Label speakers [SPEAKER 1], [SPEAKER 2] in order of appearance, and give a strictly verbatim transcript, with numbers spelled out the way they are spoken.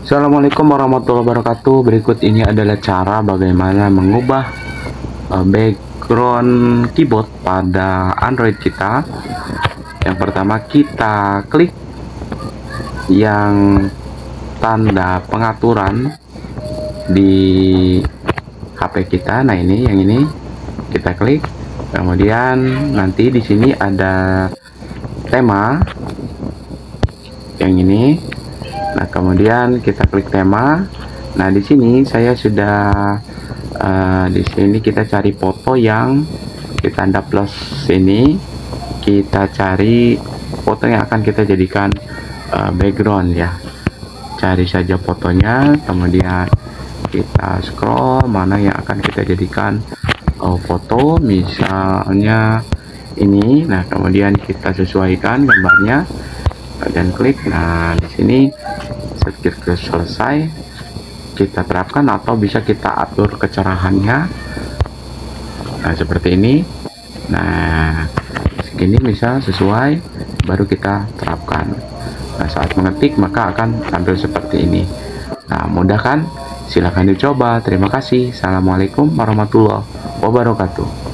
[SPEAKER 1] Assalamualaikum warahmatullahi wabarakatuh. Berikut ini adalah cara bagaimana mengubah uh, background keyboard pada Android kita. Yang pertama, kita klik yang tanda pengaturan di H P kita. Nah, ini yang ini kita klik. Kemudian nanti di sini ada tema yang ini. Nah, kemudian kita klik tema. Nah, di sini saya sudah uh, di sini kita cari foto yang kita tanda plus ini. Kita cari foto yang akan kita jadikan uh, background ya. Cari saja fotonya, kemudian kita scroll mana yang akan kita jadikan uh, foto, misalnya ini. Nah, kemudian kita sesuaikan gambarnya dan klik. Nah, di sini ketika selesai kita terapkan atau bisa kita atur kecerahannya. Nah, seperti ini. Nah, segini bisa sesuai, baru kita terapkan. Nah, saat mengetik maka akan tampil seperti ini. Nah, mudah kan? Silahkan dicoba. Terima kasih. Assalamualaikum warahmatullahi wabarakatuh.